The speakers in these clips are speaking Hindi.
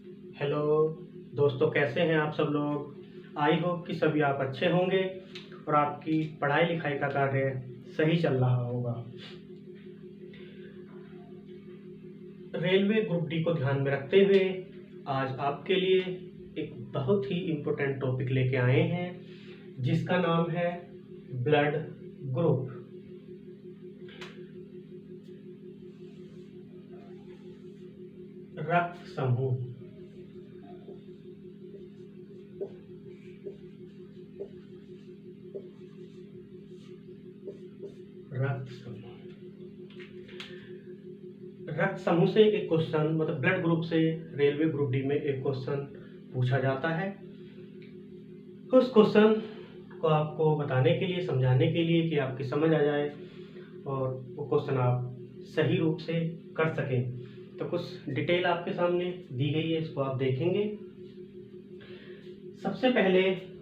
हेलो दोस्तों, कैसे हैं आप सब लोग। आई होप कि सभी आप अच्छे होंगे और आपकी पढ़ाई लिखाई का कार्य सही चल रहा होगा। रेलवे ग्रुप डी को ध्यान में रखते हुए आज आपके लिए एक बहुत ही इम्पोर्टेंट टॉपिक लेके आए हैं जिसका नाम है ब्लड ग्रुप। रक्त समूह। रक्त समूह। रक्त समूह से एक क्वेश्चन, मतलब ब्लड ग्रुप से रेलवे ग्रुप डी में एक क्वेश्चन पूछा जाता है। उस क्वेश्चन को आपको बताने के लिए, समझाने के लिए कि आपकी समझ आ जाए और वो क्वेश्चन आप सही रूप से कर सकें, तो कुछ डिटेल आपके सामने दी गई है, इसको आप देखेंगे। सबसे पहले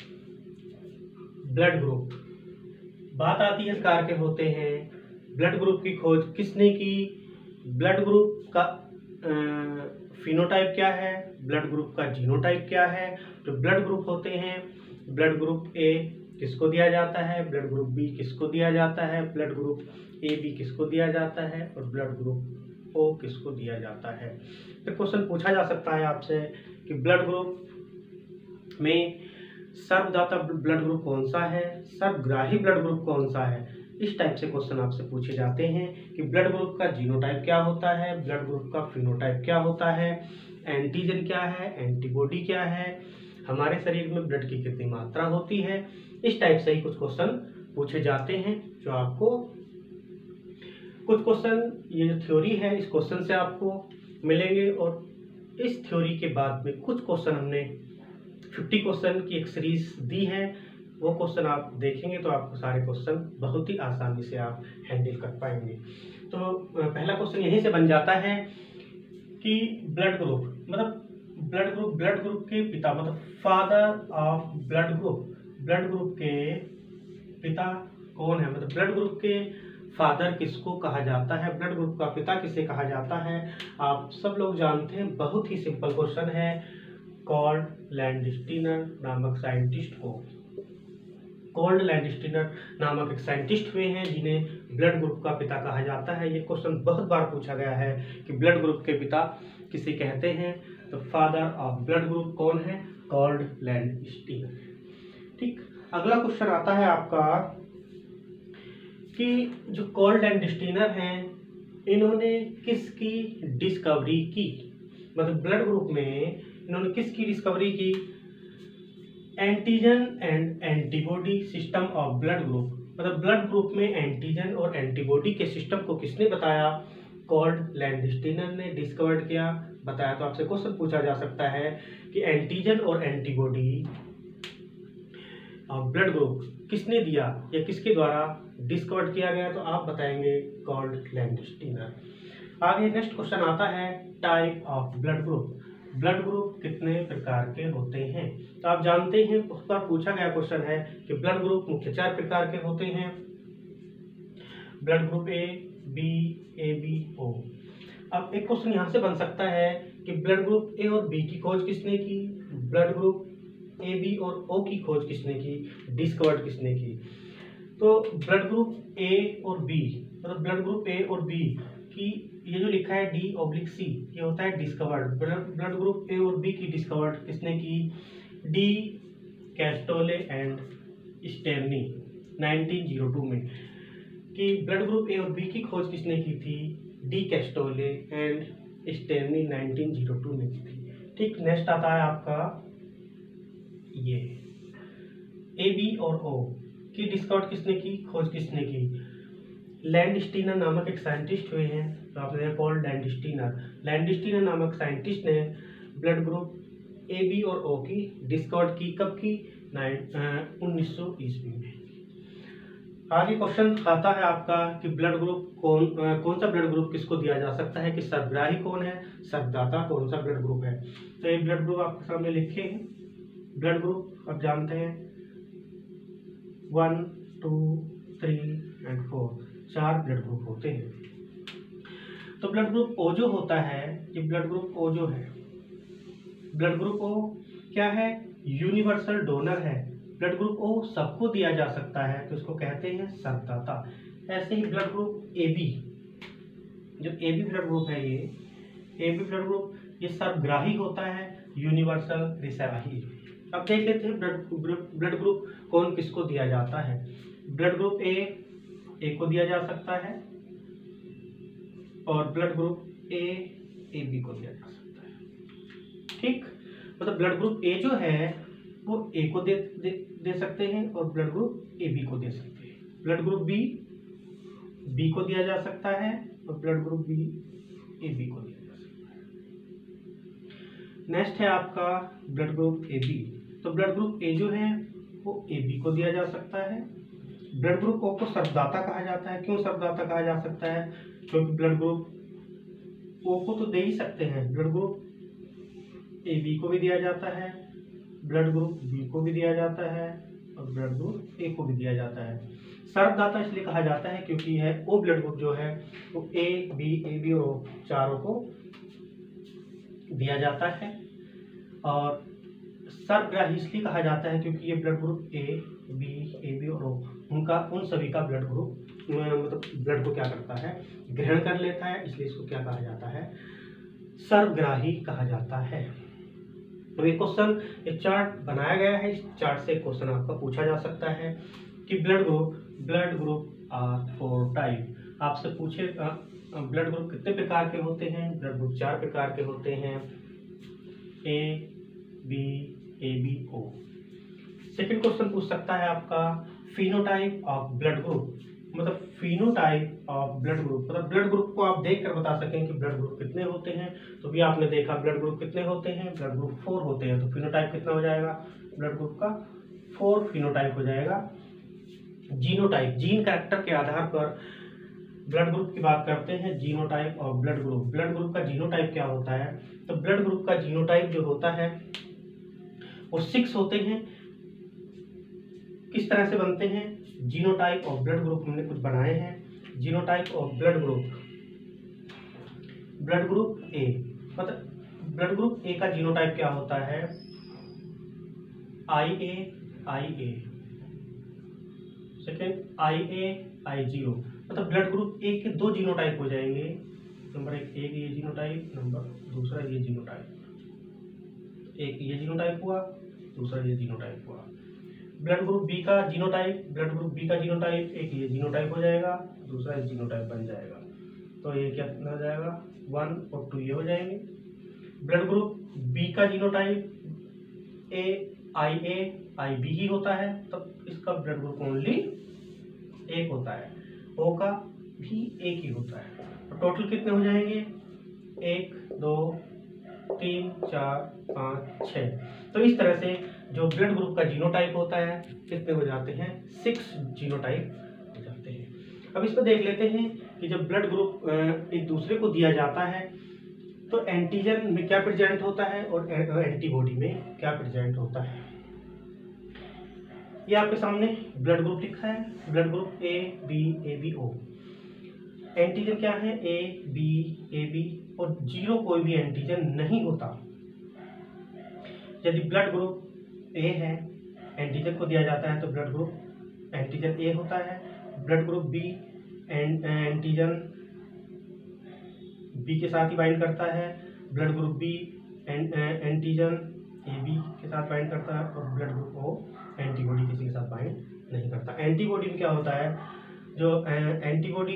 ब्लड ग्रुप। बात आती है प्रकार के होते हैं। ब्लड ग्रुप की खोज किसने की? ब्लड ग्रुप का फिनोटाइप क्या है, ब्लड ग्रुप का जीनोटाइप क्या है। जो ब्लड ग्रुप होते हैं, ब्लड ग्रुप ए किसको दिया जाता है, ब्लड ग्रुप बी किसको दिया जाता है, ब्लड ग्रुप ए बी किसको दिया जाता है और ब्लड ग्रुप ओ किसको दिया जाता है। फिर क्वेश्चन पूछा जा सकता है आपसे कि ब्लड ग्रुप में सर्वदाता ब्लड ग्रुप कौन सा है, सर्वग्राही ब्लड ग्रुप कौन सा है। इस टाइप से क्वेश्चन आपसे पूछे जाते हैं कि ब्लड ग्रुप का जीनोटाइप क्या होता है, ब्लड ग्रुप का फिनोटाइप क्या होता है, एंटीजन क्या है, एंटीबॉडी क्या है, हमारे शरीर में ब्लड की कितनी मात्रा होती है। इस टाइप से ही कुछ क्वेश्चन पूछे जाते हैं जो आपको कुछ क्वेश्चन, ये जो थ्योरी है इस क्वेश्चन से आपको मिलेंगे और इस थ्योरी के बाद में कुछ क्वेश्चन हमने 50 क्वेश्चन की एक सीरीज दी है। वो क्वेश्चन आप देखेंगे तो आपको सारे क्वेश्चन बहुत ही आसानी से आप हैंडल कर पाएंगे। तो पहला क्वेश्चन यहीं से बन जाता है कि ब्लड ग्रुप, मतलब ब्लड ग्रुप के पिता, मतलब फादर ऑफ ब्लड ग्रुप के पिता कौन है, मतलब ब्लड ग्रुप के फादर किसको कहा जाता है, ब्लड ग्रुप का पिता किसे कहा जाता है। आप सब लोग जानते हैं, बहुत ही सिंपल क्वेश्चन है। कॉल्ड लैंडस्टीनर नामक साइंटिस्ट को, कॉल्ड लैंडस्टीनर नामक एक साइंटिस्ट हुए हैं जिन्हें ब्लड ग्रुप का पिता कहा जाता है। ये क्वेश्चन बहुत बार पूछा गया है कि ब्लड ग्रुप के पिता किसे कहते हैं, तो फादर ऑफ ब्लड ग्रुप कौन है? Karl Landsteiner. ठीक, अगला क्वेश्चन आता है आपका कि जो कॉल्ड लैंडस्टीनर हैं इन्होंने किसकी डिस्कवरी की, मतलब ब्लड ग्रुप में इन्होंने किसकी डिस्कवरी की? Antigen and antibody system of blood group, मतलब ब्लड ग्रुप में एंटीजन और एंटीबॉडी के सिस्टम को किसने बताया? कॉल्ड लैंडस्टीनर ने डिस्कवर्ड किया, बताया। तो आपसे क्वेश्चन पूछा जा सकता है कि एंटीजन और एंटीबॉडी ब्लड ग्रुप किसने दिया या किसके द्वारा डिस्कवर्ड किया गया, तो आप बताएंगे कॉल्ड लैंडस्टीनर। आगे नेक्स्ट क्वेश्चन आता है type of blood group. Blood group कितने प्रकार के होते हैं? तो आप जानते हैं, बहुत बार पूछा गया क्वेश्चन है कि ब्लड ग्रुप मुख्य 4 प्रकार के होते हैं। Blood group A B B O. अब एक क्वेश्चन यहाँ से बन सकता है कि ब्लड ग्रुप ए और बी की खोज किसने की, ब्लड ग्रुप ए बी और ओ की खोज किसने की, डिस्कवर्ड किसने की। तो ब्लड ग्रुप ए और बी, मतलब ब्लड ग्रुप ए और बी की, ये जो लिखा है D/C, ये होता है डिस्कवर्ड। ब्लड ग्रुप ए और बी की डिस्कवर्ड किसने की? डी कैस्टोले एंड स्टेरनी 1902 में। कि ब्लड ग्रुप ए और बी की खोज किसने की थी? डी कैस्टोले एंड स्टेरनी 1902 में की थी। ठीक, नेक्स्ट आता है आपका ये ए बी और ओ की डिस्कवर्ड किसने की, खोज किसने की? लैंडस्टीनर नामक एक साइंटिस्ट हुए हैं, तो आपने कॉल्ड लैंडस्टीनर नामक साइंटिस्ट ने ब्लड ग्रुप ए बी और ओ की डिस्कवर्ड की। कब की? 1900 ईस्वी में। आगे क्वेश्चन आता है आपका कि ब्लड ग्रुप कौन सा ब्लड ग्रुप किसको दिया जा सकता है, कि सर्वग्राही कौन है, सर्वदाता कौन सा ब्लड ग्रुप है। तो ये ब्लड ग्रुप आपके सामने लिखे हैं। ब्लड ग्रुप आप जानते हैं 1, 2, 3 एंड 4, 4 ब्लड ग्रुप होते हैं। तो ब्लड ग्रुप ओ जो होता है, ये ब्लड ग्रुप ओ जो है ब्लड ग्रुप ओ क्या है? यूनिवर्सल डोनर है। ब्लड ग्रुप ओ सबको दिया जा सकता है, तो इसको कहते हैं सर्वदाता। ऐसे ही ब्लड ग्रुप ए बी, जो ए बी ब्लड ग्रुप है, ये ए बी ब्लड ग्रुप ये सर्वग्राही होता है, यूनिवर्सल रिसेवाही। अब देख लेते हैं ब्लड ग्रुप कौन किसको दिया जाता है। ब्लड ग्रुप ए को दिया जा सकता है, और ब्लड ग्रुप ए बी को दिया जा सकता है। ठीक, मतलब ब्लड ग्रुप ए जो है वो ए को दे सकते हैं, और ब्लड ग्रुप ए बी को दे सकते हैं। ब्लड ग्रुप बी को दिया जा सकता है, और blood group B A B को दिया जा सकता है। नेक्स्ट है आपका ब्लड ग्रुप ए बी। तो ब्लड ग्रुप ए जो है वो ए बी को दिया जा सकता है। ब्लड ग्रुप ओ को सर्वदाता कहा जाता है। क्यों सर्वदाता कहा जा सकता है? क्योंकि ब्लड ग्रुप ओ को तो दे ही सकते हैं, ब्लड ग्रुप ए बी को भी दिया जाता है, ब्लड ग्रुप बी को भी दिया जाता है, और ब्लड ग्रुप ए को भी दिया जाता है। सर्वदाता इसलिए कहा जाता है क्योंकि यह ओ ब्लड ग्रुप जो है वो ए बी और चारों को दिया जाता है। और सर्वग्राही इसलिए कहा जाता है क्योंकि ये ब्लड ग्रुप ए बी और ओ उन सभी का ब्लड ग्रुप मतलब ब्लड को क्या करता है? ग्रहण कर लेता है, इसलिए इसको क्या कहा जाता है? सर्वग्राही कहा जाता है। तो ये क्वेश्चन, एक चार्ट बनाया गया है, इस चार्ट से क्वेश्चन आपका पूछा जा सकता है कि ब्लड ग्रुप आर 4 टाइप। आपसे पूछे ब्लड ग्रुप कितने प्रकार के होते हैं? ब्लड ग्रुप 4 प्रकार के होते हैं, A B O. Second question पूछ सकता है आपका फिनोटाइप ऑफ ब्लड ग्रुप, मतलब फिनोटाइप ऑफ ब्लड ग्रुप, मतलब ब्लड ग्रुप को आप देख कर बता सकें कि ब्लड ग्रुप कितने होते हैं। तो भी आपने देखा ब्लड ग्रुप कितने होते हैं? ब्लड ग्रुप 4 होते हैं। तो फिनोटाइप कितना हो जाएगा? ब्लड ग्रुप का 4 फिनोटाइप हो जाएगा। जीनोटाइप, जीन कैरेक्टर के आधार पर ब्लड ग्रुप की बात करते हैं। जीनोटाइप और ब्लड ग्रुप का जीनोटाइप क्या होता है? तो ब्लड ग्रुप का जीनोटाइप जो होता है वो 6 होते हैं। किस तरह से बनते हैं? जीनोटाइप ऑफ ब्लड ग्रुप हमने कुछ बनाए हैं। Genotype of blood group A, मतलब ब्लड ग्रुप ए का जीनोटाइप क्या होता है? IA। सेकेंड IA मतलब ब्लड ग्रुप ए के 2 जीनोटाइप हो जाएंगे। नंबर एक ये जीनोटाइप, नंबर दूसरा ये जीनोटाइप। एक ये जीनोटाइप हुआ, दूसरा ये जीनोटाइप हुआ। ब्लड ग्रुप बी का जीनोटाइप एक ये जीनोटाइप हो जाएगा, दूसरा ये जीनोटाइप बन जाएगा। तो ये क्या हो जाएगा? 1 और 2 ये हो जाएंगे। ब्लड ग्रुप बी का जीनोटाइप IB ही होता है, तब इसका ब्लड ग्रुप ओनली एक होता है। ओ का भी एक ही होता है। तो टोटल कितने हो जाएंगे? 1 2 3 4 5 6। तो इस तरह से जो ब्लड ग्रुप का जीनोटाइप होता है कितने हो जाते हैं? 6 जीनोटाइप हो जाते हैं। अब इसको देख लेते हैं कि जब ब्लड ग्रुप एक दूसरे को दिया जाता है तो एंटीजन में क्या प्रेजेंट होता है और एंटीबॉडी में क्या प्रेजेंट होता है। ये आपके सामने ब्लड ग्रुप लिखा है, blood group A B O. Antigen क्या है? ए बी और 0 कोई भी एंटीजन नहीं होता। यदि ब्लड ग्रुप ए है, एंटीजन को दिया जाता है तो ब्लड ग्रुप एंटीजन ए होता है। Blood group B antigen B के साथ ही बाइंड करता है। Blood group B antigen A B के साथ बाइंड करता है, और ब्लड ग्रुप ओ एंटीबॉडी किसी के साथ बाइंड नहीं करता। एंटीबॉडी में क्या होता है? जो एंटीबॉडी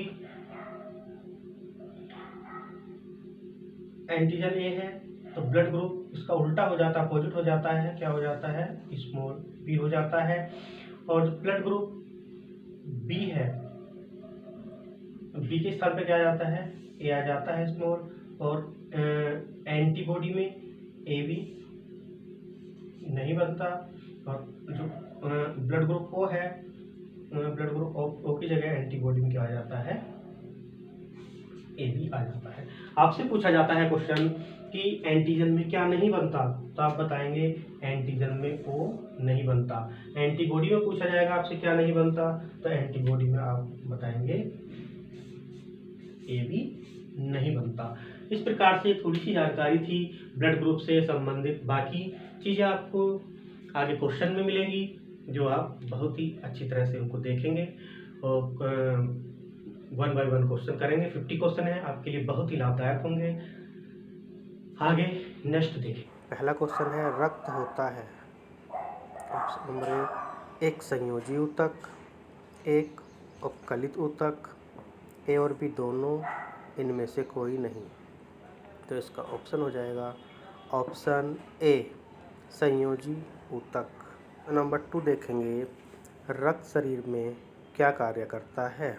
एंटीजन ए है तो ब्लड ग्रुप इसका उल्टा हो जाता है, अपोजिट हो जाता है। क्या हो जाता है? स्मॉल बी हो जाता है। और ब्लड ग्रुप बी है, बी के स्थान पे क्या आ जाता है? ए आ जाता है स्मॉल। और एंटीबॉडी में ए बी नहीं बनता। और जो ब्लड ग्रुप ओ है, ब्लड ग्रुप ओ की जगह एंटीबॉडी में क्या आ जाता है? ए बी आ जाता है। आपसे पूछा जाता है क्वेश्चन कि एंटीजन में क्या नहीं बनता, तो आप बताएंगे एंटीजन में ओ नहीं बनता। एंटीबॉडी में पूछा जाएगा आपसे क्या नहीं बनता, तो एंटीबॉडी में आप बताएंगे ए बी नहीं बनता। इस प्रकार से थोड़ी सी जानकारी थी ब्लड ग्रुप से संबंधित। बाकी चीज़ें आपको आगे क्वेश्चन में मिलेंगी, जो आप बहुत ही अच्छी तरह से उनको देखेंगे और 1 बाय 1 क्वेश्चन करेंगे। 50 क्वेश्चन है, आपके लिए बहुत ही लाभदायक होंगे। आगे नेक्स्ट देखिए। पहला क्वेश्चन है, रक्त होता है ऑप्शन नंबर एक संयोजी ऊतक, एक उपकलित ऊतक, ए और बी दोनों, इनमें से कोई नहीं। तो इसका ऑप्शन हो जाएगा ऑप्शन ए संयोजी ऊतक। नंबर 2 देखेंगे, रक्त शरीर में क्या कार्य करता है।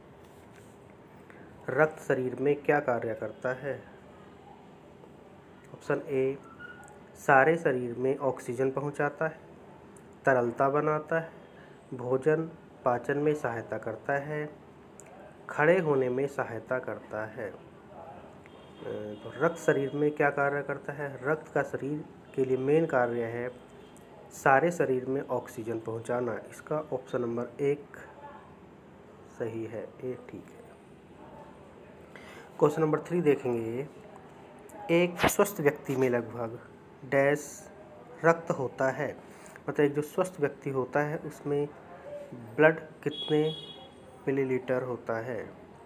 रक्त शरीर में क्या कार्य करता है। ऑप्शन ए सारे शरीर में ऑक्सीजन पहुंचाता है, तरलता बनाता है, भोजन पाचन में सहायता करता है, खड़े होने में सहायता करता है। तो रक्त शरीर में क्या कार्य करता है। रक्त का शरीर के लिए मेन कार्य है सारे शरीर में ऑक्सीजन पहुंचाना। इसका ऑप्शन नंबर 1 सही है, ए ठीक है। क्वेश्चन नंबर 3 देखेंगे, एक स्वस्थ व्यक्ति में लगभग डैश रक्त होता है। मतलब एक जो स्वस्थ व्यक्ति होता है उसमें ब्लड कितने मिलीलीटर होता है।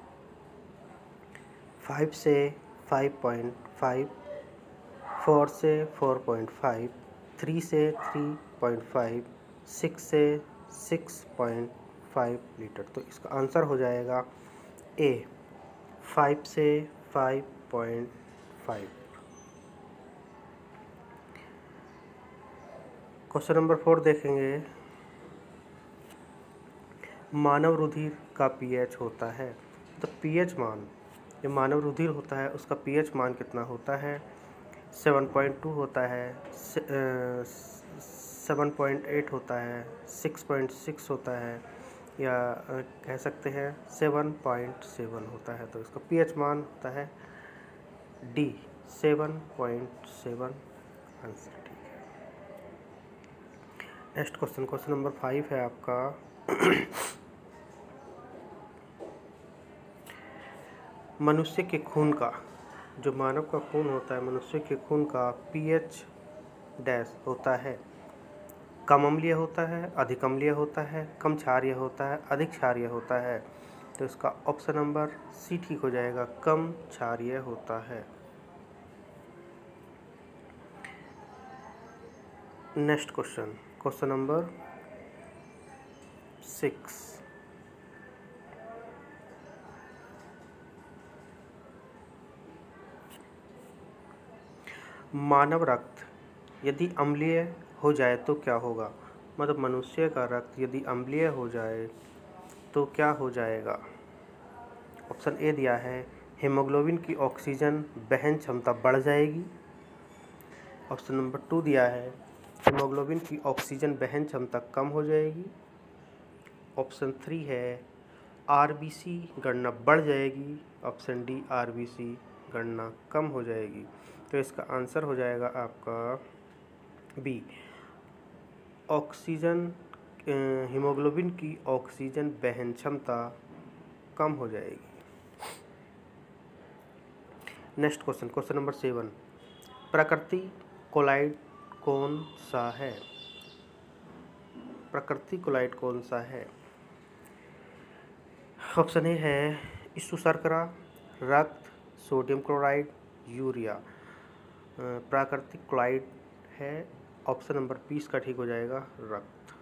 5 से 5.5, 4 से 4.5, 3 से 3.5, 6 से 6.5 लीटर। तो इसका आंसर हो जाएगा ए 5 से 5.5। क्वेश्चन नंबर 4 देखेंगे, मानव रुधिर का पीएच होता है। तो पीएच मान, जो मानव रुधिर होता है उसका पीएच मान कितना होता है। 7.2 होता है, 7.8 होता है, 6.6 होता है, या कह सकते हैं 7.7 होता है। तो इसका पीएच मान होता है डी 7.7। आंसर ठीक है। नेक्स्ट क्वेश्चन, क्वेश्चन नंबर 5 है आपका, मनुष्य के खून का, जो मानव का खून होता है, मनुष्य के खून का पीएच डैश होता है। कम अम्लीय होता है, अधिक अम्लीय होता है, कम क्षारीय होता है, अधिक क्षारीय होता है। तो इसका ऑप्शन नंबर सी ठीक हो जाएगा, कम क्षारीय होता है। नेक्स्ट क्वेश्चन, क्वेश्चन नंबर 6, मानव रक्त यदि अम्लीय हो जाए तो क्या होगा। मतलब मनुष्य का रक्त यदि अम्लीय हो जाए तो क्या हो जाएगा। ऑप्शन ए दिया है, हीमोग्लोबिन की ऑक्सीजन वहन क्षमता बढ़ जाएगी। ऑप्शन नंबर 2 दिया है, हीमोग्लोबिन की ऑक्सीजन वहन क्षमता कम हो जाएगी। ऑप्शन 3 है, आरबीसी गणना बढ़ जाएगी। ऑप्शन डी, आरबीसी गणना कम हो जाएगी। तो इसका आंसर हो जाएगा आपका बी, ऑक्सीजन, हीमोग्लोबिन की ऑक्सीजन वहन क्षमता कम हो जाएगी। नेक्स्ट क्वेश्चन, क्वेश्चन नंबर 7, प्रकृति कोलाइड कौन सा है। प्रकृति कोलाइड कौन सा है। ऑप्शन ए है ईसु शर्करा, रक्त, सोडियम क्लोराइड, यूरिया। प्राकृतिक क्लोराइड है। ऑप्शन नंबर 20 का ठीक हो जाएगा, रक्त।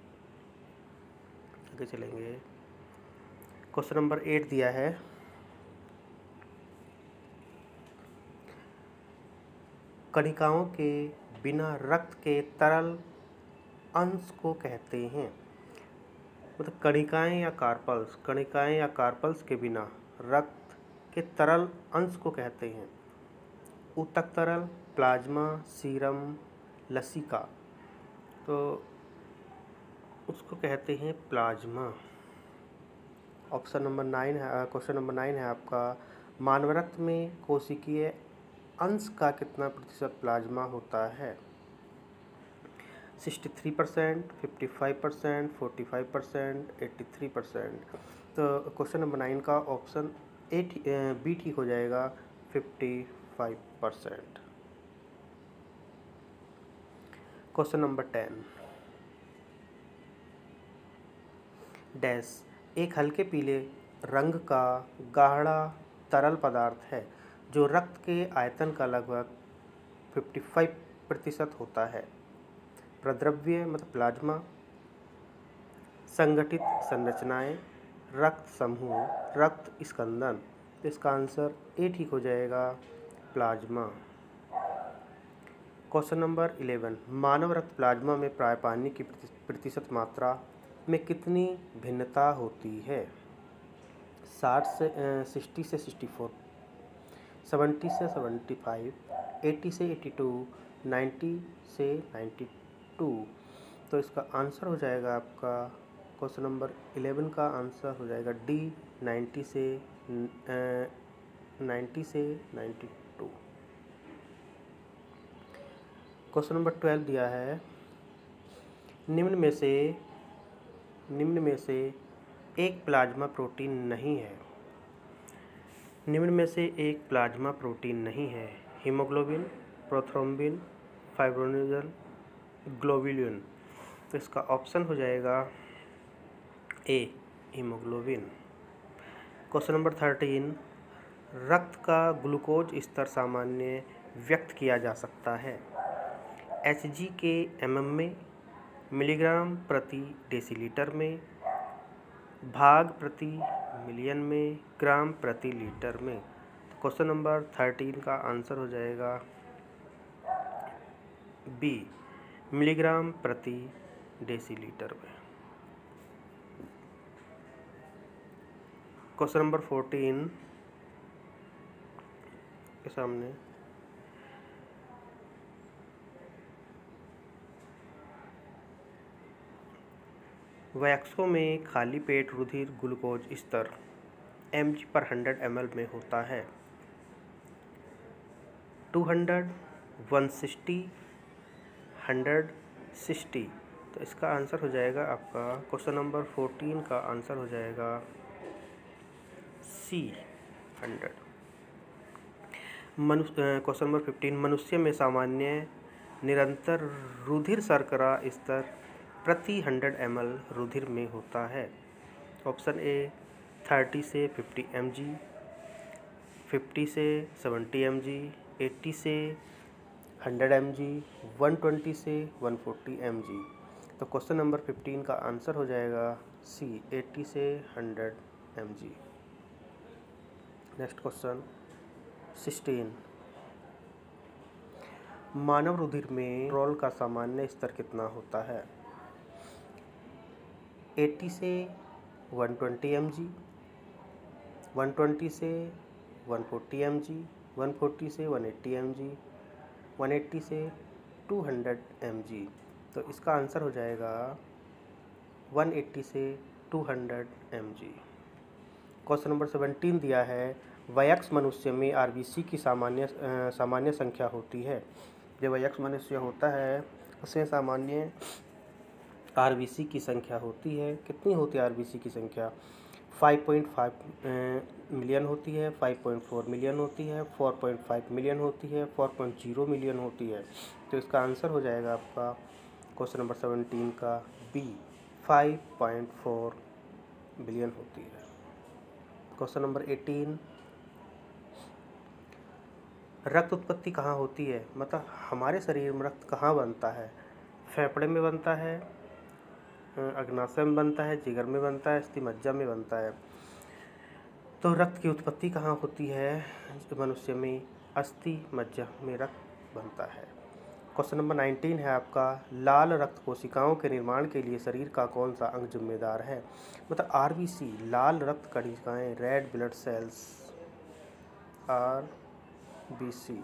आगे चलेंगे, क्वेश्चन नंबर 8 दिया है, कणिकाओं के बिना रक्त के तरल अंश को कहते हैं। मतलब कणिकाएं या कार्पल्स, कणिकाएं या कार्पल्स के बिना रक्त के तरल अंश को कहते हैं। ऊतक तरल, प्लाज्मा, सीरम, लसिका। तो उसको कहते हैं प्लाज्मा। ऑप्शन नंबर 9 है, क्वेश्चन नंबर 9 है आपका, मानव रक्त में कोशिकीय अंश का कितना प्रतिशत प्लाज्मा होता है। 63%, 55%, 45%, 83%। तो क्वेश्चन नंबर 9 का ऑप्शन बी ठीक हो जाएगा, 55%। क्वेश्चन नंबर 10 डैश एक हल्के पीले रंग का गाढ़ा तरल पदार्थ है जो रक्त के आयतन का लगभग 55% होता है। प्रद्रव्य मतलब प्लाज्मा, संगठित संरचनाएं, रक्त समूह, रक्त स्कंदन। तो इसका आंसर ए ठीक हो जाएगा, प्लाज्मा। क्वेश्चन नंबर 11 मानव रक्त प्लाज्मा में प्राय पानी की प्रतिशत मात्रा में कितनी भिन्नता होती है? 60 से 64, 70 से 75, 80 से 82, 90 से 92। तो इसका आंसर हो जाएगा आपका क्वेश्चन नंबर 11 का आंसर हो जाएगा डी, 90 से 92। क्वेश्चन नंबर 12 दिया है निम्न में से एक प्लाज्मा प्रोटीन नहीं है। निम्न में से एक प्लाज्मा प्रोटीन नहीं है। Haemoglobin, prothrombin, fibrinogen, globulin. तो इसका ऑप्शन हो जाएगा ए, हीमोग्लोबिन। क्वेश्चन नंबर 13 रक्त का ग्लूकोज स्तर सामान्य व्यक्त किया जा सकता है। Hg के mm में, मिलीग्राम प्रति डेसीलीटर में, भाग प्रति मिलियन में, ग्राम प्रति लीटर में। तो क्वेश्चन नंबर 13 का आंसर हो जाएगा बी, मिलीग्राम प्रति डेसीलीटर में। क्वेश्चन नंबर 14 के सामने वयस्कों में खाली पेट रुधिर ग्लूकोज स्तर mg/100 ml में होता है 200, 160, 160। तो इसका आंसर हो जाएगा आपका क्वेश्चन नंबर 14 का आंसर हो जाएगा सी, 100। क्वेश्चन नंबर 15 मनुष्य में सामान्य निरंतर रुधिर शर्करा स्तर प्रति 100 ml रुधिर में होता है। ऑप्शन ए 30 से 50 mg, 50 से 70 mg, 80 से 100 mg, 120 से 140 mg। तो क्वेश्चन नंबर 15 का आंसर हो जाएगा सी, 80 से 100 mg। नेक्स्ट क्वेश्चन 16 मानव रुधिर में कोलेस्ट्रॉल का सामान्य स्तर कितना होता है? 80 से 120 mg, 120 से 140 mg, 140 से 180 mg, 180 से 200 mg। तो इसका आंसर हो जाएगा 180 से 200 mg। क्वेश्चन नंबर 17 दिया है वयस्क मनुष्य में आरबीसी की सामान्य संख्या होती है। जो वयस्क मनुष्य होता है उसमें सामान्य आरबीसी की संख्या होती है। कितनी होती है आरबीसी की संख्या? 5.5 मिलियन होती है, 5.4 मिलियन होती है, 4.5 मिलियन होती है, 4.0 मिलियन होती है। तो इसका आंसर हो जाएगा आपका क्वेश्चन नंबर 17 का बी, 5.4 बिलियन होती है। क्वेश्चन नंबर 18 रक्त उत्पत्ति कहाँ होती है? मतलब हमारे शरीर में रक्त कहाँ बनता है? फेफड़े में बनता है, अग्नाशय में बनता है, जिगर में बनता है, अस्थि मज्जा में बनता है। तो रक्त की उत्पत्ति कहाँ होती है? मनुष्य में अस्थि मज्जा में रक्त बनता है। क्वेश्चन नंबर 19 है आपका लाल रक्त कोशिकाओं के निर्माण के लिए शरीर का कौन सा अंग जिम्मेदार है? मतलब आरबीसी, लाल रक्त कणिकाएं, रेड ब्लड सेल्स, आरबीसी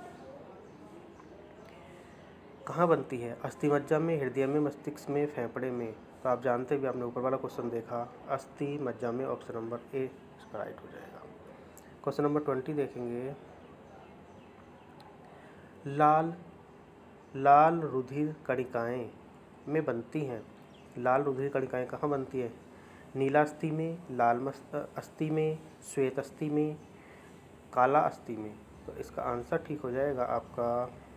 कहाँ बनती है? अस्थि मज्जा में, हृदय में, मस्तिष्क में, फेफड़े में। तो आप जानते हुए आपने ऊपर वाला क्वेश्चन देखा, अस्थि मज्जा में। ऑप्शन नंबर ए इसका राइट हो जाएगा। क्वेश्चन नंबर 20 देखेंगे लाल रुधिर कणिकाएं में बनती हैं। लाल रुधिर कणिकाएं कहाँ बनती है? नीला अस्थि में, लाल अस्थि में, श्वेत अस्थि में, काला अस्थि में। तो इसका आंसर ठीक हो जाएगा आपका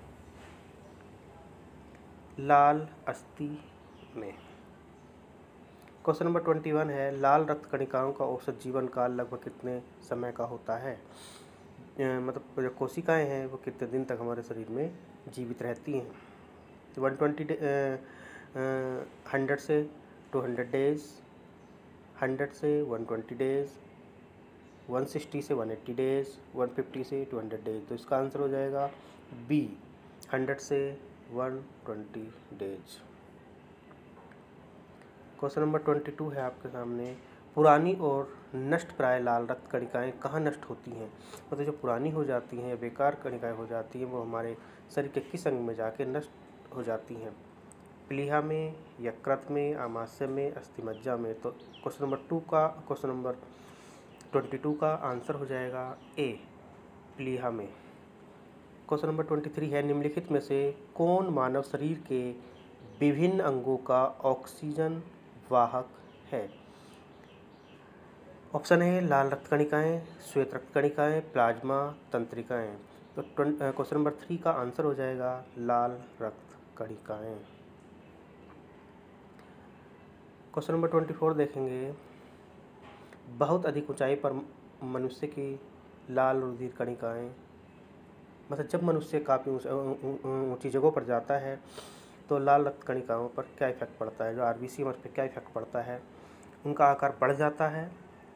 लाल अस्थि में। क्वेश्चन नंबर 21 है, लाल रक्त कणिकाओं का औसत जीवन काल लगभग कितने समय का होता है? मतलब जो कोशिकाएं हैं वो कितने दिन तक हमारे शरीर में जीवित रहती हैं? 120 100 से 200 डेज, 100 से 120 डेज, 160 से 180 डेज, 150 से 200 डेज। तो इसका आंसर हो जाएगा बी, 100 से 120 डेज। क्वेश्चन नंबर 22 है आपके सामने, पुरानी और नष्ट प्राय लाल रक्त कणिकाएं कहाँ नष्ट होती हैं? मतलब जो पुरानी हो जाती हैं, बेकार कणिकाएं हो जाती हैं, वो हमारे शरीर के किस अंग में जाके नष्ट हो जाती हैं? प्लीहा में, यकृत में, आमाशय में, अस्थिमज्जा में। तो क्वेश्चन नंबर 22 का आंसर हो जाएगा ए, प्लीहा में। क्वेश्चन नंबर 23 है, निम्नलिखित में से कौन मानव शरीर के विभिन्न अंगों का ऑक्सीजन वाहक है? ऑप्शन है लाल रक्त कणिकाएं, श्वेत रक्त कणिकाएं, प्लाज्मा, तंत्रिकाएं। तो क्वेश्चन नंबर 3 का आंसर हो जाएगा लाल रक्त कणिकाएं। क्वेश्चन नंबर 24 देखेंगे, बहुत अधिक ऊंचाई पर मनुष्य की लाल रुधिर कणिकाएं, मतलब जब मनुष्य काफ़ी ऊंची जगहों पर जाता है तो लाल रक्त कणिकाओं पर क्या इफेक्ट पड़ता है? जो आरबीसी उस पर क्या इफेक्ट पड़ता है? उनका आकार बढ़ जाता है,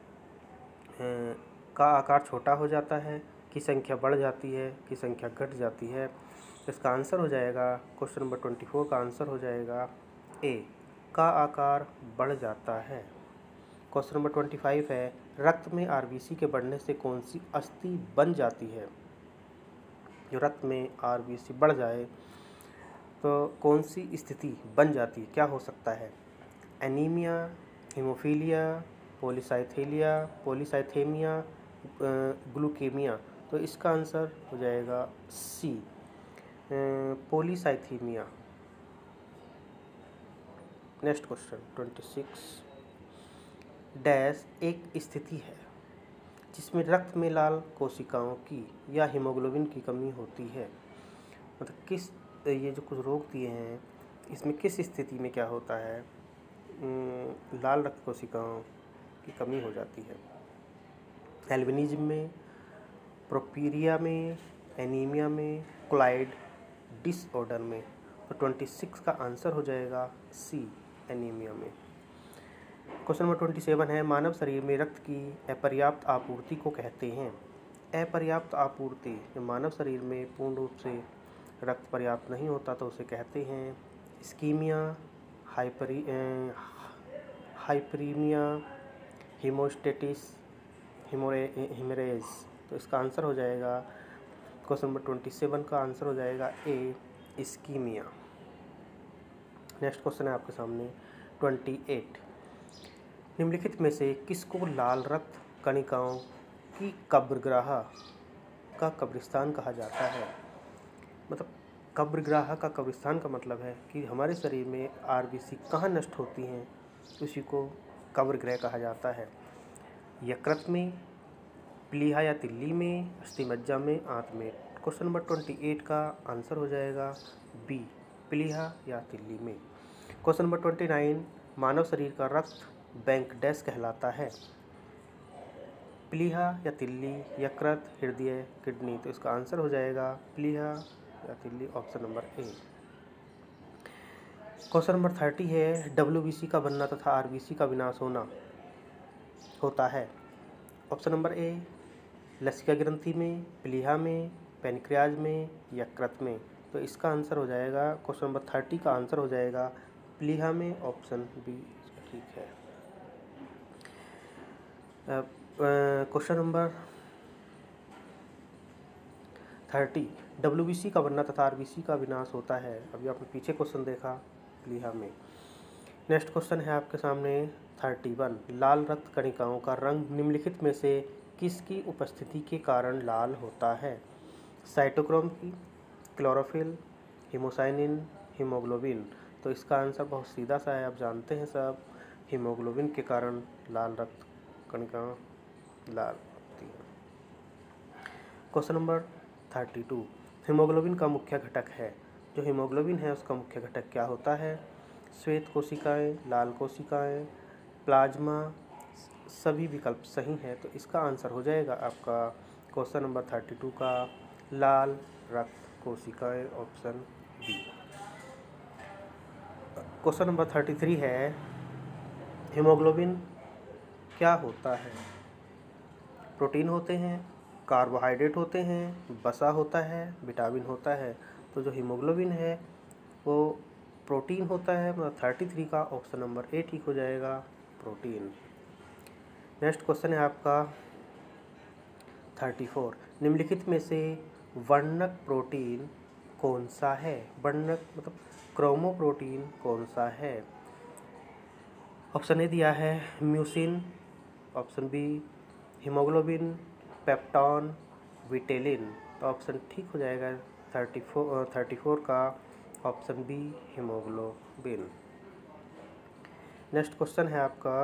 का आकार छोटा हो जाता है, की संख्या बढ़ जाती है, की संख्या घट जाती है? इसका आंसर हो जाएगा, क्वेश्चन नंबर 24 का आंसर हो जाएगा ए, का आकार बढ़ जाता है। क्वेश्चन नंबर 25 है, रक्त में आरबीसी के बढ़ने से कौन सी अस्थि बन जाती है? जो रक्त में आरबीसी बढ़ जाए तो कौन सी स्थिति बन जाती है, क्या हो सकता है? Anaemia, haemophilia, polycythaemia, leukaemia. तो इसका आंसर हो जाएगा C, polycythaemia. Next question 26, dash एक स्थिति है जिसमें रक्त में लाल कोशिकाओं की या हीमोग्लोबिन की कमी होती है। मतलब किस, ये जो कुछ रोग दिए हैं इसमें किस स्थिति में क्या होता है? लाल रक्त कोशिकाओं की कमी हो जाती है। एल्बिनिज्म में, प्रोपीरिया में, एनीमिया में, क्लाइड डिसऑर्डर में। तो 26 का आंसर हो जाएगा सी, एनीमिया में। क्वेश्चन नंबर 27 है, मानव शरीर में रक्त की अपर्याप्त आपूर्ति को कहते हैं? अपर्याप्त आपूर्ति, मानव शरीर में पूर्ण रूप से रक्त पर्याप्त नहीं होता तो उसे कहते हैं इस्कीमिया, हाइपरीमिया, हीमोस्टेटिस, हिमोरेज। तो इसका आंसर हो जाएगा, क्वेश्चन नंबर 27 का आंसर हो जाएगा ए, इस्कीमिया। नेक्स्ट क्वेश्चन है आपके सामने 28, निम्नलिखित में से किसको लाल रक्त कणिकाओं की कब्रगाह का कब्रिस्तान कहा जाता है? मतलब कब्रगाह का कब्रिस्तान का मतलब है कि हमारे शरीर में आरबीसी कहाँ नष्ट होती हैं, उसी को कब्रगृह कहा जाता है। यकृत में, प्लीहा या तिल्ली में, अस्थिमज्जा में, आंत में। क्वेश्चन नंबर 28 का आंसर हो जाएगा बी, प्लीहा या तिल्ली में। क्वेश्चन नंबर 29, मानव शरीर का रक्त बैंक डैश कहलाता है? प्लीहा या तिल्ली, यकृत, हृदय, किडनी। तो इसका आंसर हो जाएगा प्लीहा या तिल्ली, option number A. Question number 30 है, डब्ल्यूबीसी का बनना तथा आरबीसी का विनाश होना होता है? ऑप्शन नंबर ए, लसिका ग्रंथि में, प्लीहा में, पैनक्रियाज में, यकृत में। तो इसका आंसर हो जाएगा, क्वेश्चन नंबर 30 का आंसर हो जाएगा प्लीहा में, ऑप्शन बी ठीक है। क्वेश्चन नंबर 30, डब्ल्यूबीसी का बनना तथा आरबीसी का विनाश होता है? अभी आपने पीछे क्वेश्चन देखा प्लीहा में। नेक्स्ट क्वेश्चन है आपके सामने 31, लाल रक्त कणिकाओं का रंग निम्नलिखित में से किसकी उपस्थिति के कारण लाल होता है? साइटोक्रोम की, क्लोरोफिल, हीमोसाइनिन, हीमोग्लोबिन। तो इसका आंसर बहुत सीधा सा है, आप जानते हैं सब, हीमोग्लोबिन के कारण लाल रक्त कणिकाएं लाल होती है। क्वेश्चन नंबर 32 हीमोग्लोबिन का मुख्य घटक है। जो हीमोग्लोबिन है उसका मुख्य घटक क्या होता है? श्वेत कोशिकाएं, लाल कोशिकाएं, प्लाज्मा। सभी विकल्प सही हैं, तो इसका आंसर हो जाएगा आपका क्वेश्चन नंबर 32 का लाल रक्त कोशिकाएं, ऑप्शन बी। क्वेश्चन नंबर 33 है, हीमोग्लोबिन क्या होता है? प्रोटीन होते हैं, कार्बोहाइड्रेट होते हैं, वसा होता है, विटामिन होता है। तो जो हीमोग्लोबिन है वो प्रोटीन होता है, मतलब 33 का ऑप्शन नंबर ए ठीक हो जाएगा, प्रोटीन। नेक्स्ट क्वेश्चन है आपका 34, निम्नलिखित में से वर्णक प्रोटीन कौन सा है? वर्णक मतलब क्रोमोप्रोटीन कौन सा है? ऑप्शन ए दिया है mucin, option B haemoglobin, peptone, vitellin. तो ऑप्शन ठीक हो जाएगा 34 का option B haemoglobin. Next question है आपका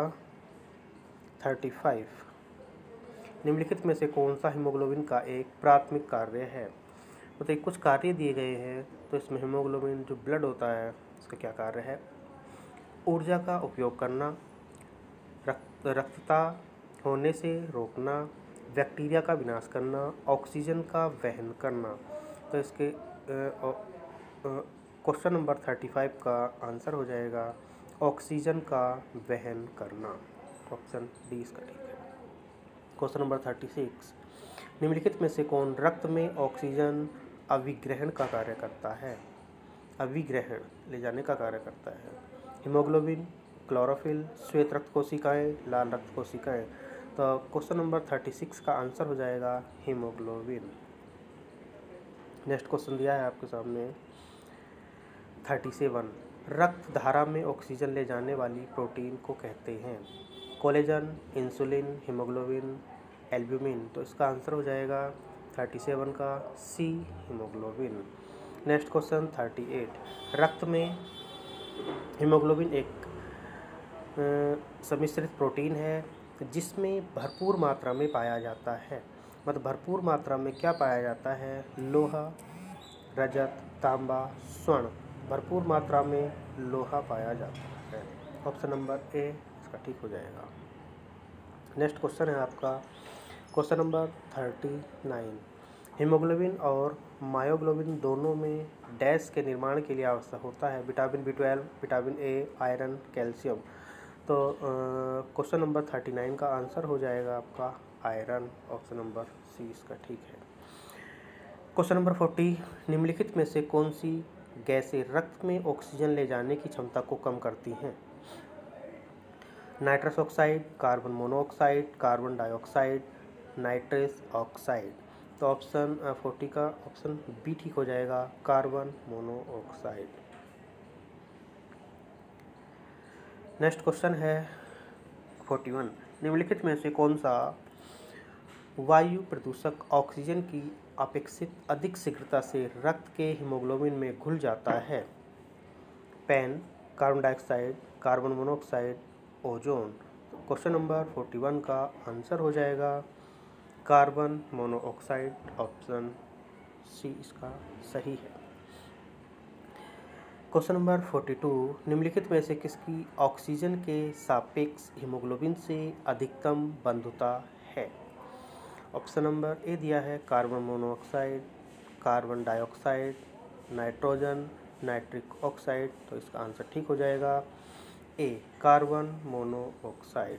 35, निम्नलिखित में से कौन सा हीमोग्लोबिन का एक प्राथमिक कार्य है? तो कुछ कार्य दिए गए हैं, तो इसमें हीमोग्लोबिन जो ब्लड होता है उसका क्या कार्य है? ऊर्जा का उपयोग करना, रक्तता होने से रोकना, बैक्टीरिया का विनाश करना, ऑक्सीजन का वहन करना। तो इसके क्वेश्चन नंबर 35 का आंसर हो जाएगा ऑक्सीजन का वहन करना, ऑप्शन डी इसका ठीक है। क्वेश्चन नंबर 36, निम्नलिखित में से कौन रक्त में ऑक्सीजन अभिग्रहण का कार्य करता है? अभिग्रहण ले जाने का कार्य करता है। हीमोग्लोबिन, क्लोरोफिल, श्वेत रक्त कोशिकाएं, लाल रक्त कोशिकाएं। तो क्वेश्चन नंबर 36 का आंसर हो जाएगा हीमोग्लोबिन। नेक्स्ट क्वेश्चन दिया है आपके सामने 37, रक्त धारा में ऑक्सीजन ले जाने वाली प्रोटीन को कहते हैं? Collagen, insulin, haemoglobin, albumin. तो इसका आंसर हो जाएगा 37 का सी हीमोग्लोबिन। नेक्स्ट क्वेश्चन 38, रक्त में हीमोग्लोबिन एक सम्मिश्रित प्रोटीन है जिसमें भरपूर मात्रा में पाया जाता है। मतलब भरपूर मात्रा में क्या पाया जाता है? लोहा, रजत, तांबा, स्वर्ण। भरपूर मात्रा में लोहा पाया जाता है, ऑप्शन नंबर ए इसका ठीक हो जाएगा। नेक्स्ट क्वेश्चन है आपका क्वेश्चन नंबर 39, हीमोग्लोबिन और मायोग्लोबिन दोनों में डैश के निर्माण के लिए आवश्यक होता है? Vitamin B12, vitamin A, iron, calcium. तो क्वेश्चन नंबर 39 का आंसर हो जाएगा आपका आयरन, ऑप्शन नंबर सी इसका ठीक है। क्वेश्चन नंबर 40, निम्नलिखित में से कौन सी गैसें रक्त में ऑक्सीजन ले जाने की क्षमता को कम करती हैं? Nitrous oxide, carbon monoxide, carbon dioxide, nitrous oxide. तो ऑप्शन 40 का ऑप्शन बी ठीक हो जाएगा, कार्बन मोनोऑक्साइड। नेक्स्ट क्वेश्चन है 41, निम्नलिखित में से कौन सा वायु प्रदूषक ऑक्सीजन की अपेक्षित अधिक शीघ्रता से रक्त के हीमोग्लोबिन में घुल जाता है? पेन, carbon dioxide, carbon monoxide, ozone. Question number 41 का आंसर हो जाएगा कार्बन मोनोऑक्साइड, ऑप्शन सी इसका सही है। क्वेश्चन नंबर 42, निम्नलिखित में से किसकी ऑक्सीजन के सापेक्ष हीमोग्लोबिन से अधिकतम बंधुता है? ऑप्शन नंबर ए दिया है carbon monoxide, carbon dioxide, nitrogen, nitric oxide. तो इसका आंसर ठीक हो जाएगा A carbon monoxide.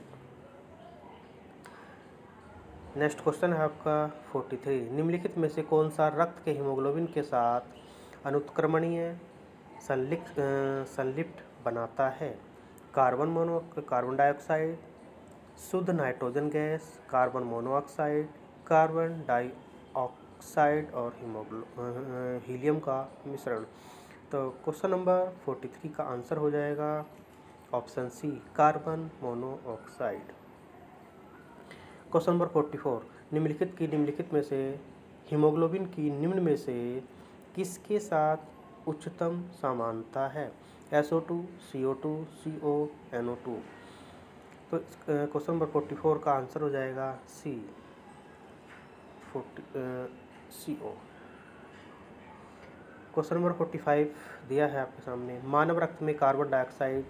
Next question है आपका 43, निम्नलिखित में से कौन सा रक्त के हीमोग्लोबिन के साथ अनुत्क्रमणीय संलिप्त बनाता है? कार्बन डाइऑक्साइड, शुद्ध nitrogen gas, carbon monoxide, carbon dioxide और हीलियम का मिश्रण। तो क्वेश्चन नंबर 43 का आंसर हो जाएगा option C carbon monoxide. Question number 44, निम्नलिखित में से हीमोग्लोबिन की निम्न में से किसके साथ उच्चतम समानता है? SO2, CO2, CO, NO2। तो क्वेश्चन नंबर 44 का आंसर हो जाएगा सी CO। क्वेश्चन नंबर 45 दिया है आपके सामने। मानव रक्त में कार्बन डाइऑक्साइड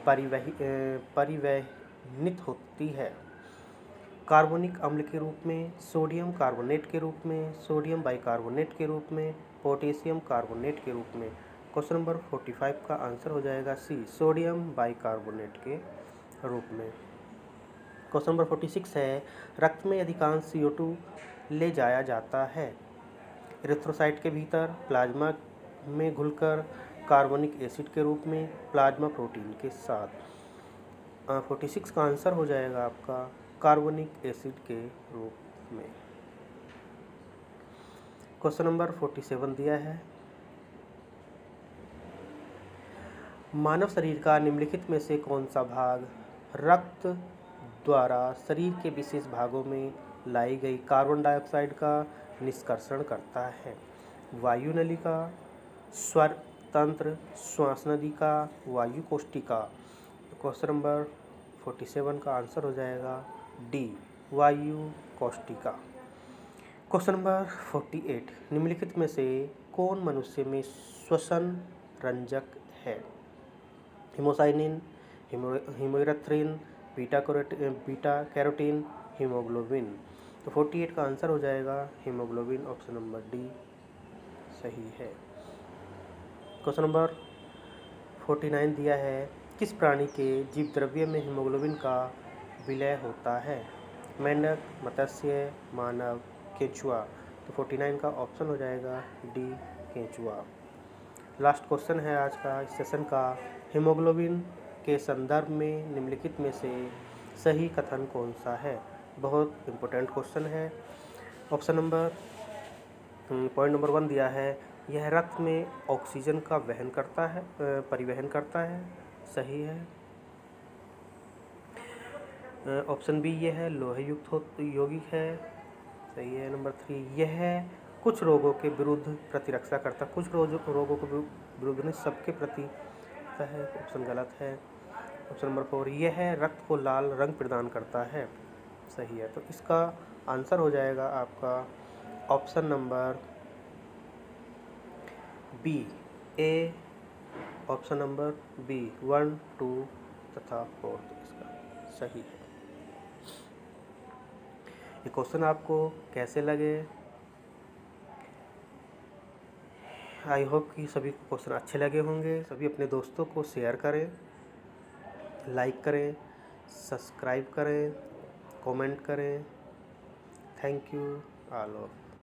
परिवहनित होती है कार्बोनिक अम्ल के रूप में, सोडियम कार्बोनेट के रूप में, सोडियम बाइकार्बोनेट के रूप में, पोटेशियम कार्बोनेट के रूप में। क्वेश्चन नंबर 45 का आंसर हो जाएगा सी, सोडियम बाइकार्बोनेट के रूप में। क्वेश्चन नंबर 46 है, रक्त में अधिकांश CO2 ले जाया जाता है इरिथ्रोसाइट के भीतर, प्लाज्मा में घुलकर, कार्बोनिक एसिड के रूप में, प्लाज्मा प्रोटीन के साथ। 46 का आंसर हो जाएगा आपका कार्बोनिक एसिड के रूप में। क्वेश्चन नंबर 47 दिया है, मानव शरीर का निम्नलिखित में से कौन सा भाग रक्त द्वारा शरीर के विशेष भागों में लाई गई कार्बन डाइऑक्साइड का निष्कर्षण करता है? वायु नलिका, स्वर तंत्र, श्वास नलिका, वायु कोष्ठिका। क्वेश्चन नंबर 47 का आंसर हो जाएगा डी, वायु कोष्ठिका। क्वेश्चन नंबर 48, निम्नलिखित में से कौन मनुष्य में श्वसन रंजक है? Haemocyanin, haemerythrin, beta carotene, haemoglobin. तो 48 का आंसर हो जाएगा हीमोग्लोबिन, ऑप्शन नंबर डी सही है। क्वेश्चन नंबर 49 दिया है, किस प्राणी के जीव द्रव्य में हीमोग्लोबिन का विलय होता है? मेंढक, मत्स्य, मानव, केंचुआ। तो 49 का ऑप्शन हो जाएगा डी, केंचुआ। लास्ट क्वेश्चन है आज का इस सेशन का, हीमोग्लोबिन के संदर्भ में निम्नलिखित में से सही कथन कौन सा है? बहुत इम्पोर्टेंट क्वेश्चन है। ऑप्शन नंबर पॉइंट नंबर 1 दिया है, यह रक्त में ऑक्सीजन का वहन करता है, परिवहन करता है, सही है। ऑप्शन बी यह है लोहे युक्त यौगिक है, सही है। नंबर 3 यह कुछ रोगों के विरुद्ध प्रतिरक्षा करता, कुछ रोगों के विरुद्ध नहीं, सबके प्रति है, ऑप्शन गलत है। ऑप्शन नंबर 4 यह रक्त को लाल रंग प्रदान करता है, सही है। तो इसका आंसर हो जाएगा आपका option number B, A, option number B 1, 2 तथा 4 तो इसका सही है। ये क्वेश्चन आपको कैसे लगे? आई होप कि सभी को क्वेश्चन अच्छे लगे होंगे। सभी अपने दोस्तों को शेयर करें, लाइक करें, सब्सक्राइब करें, कमेंट करें। Thank you all of.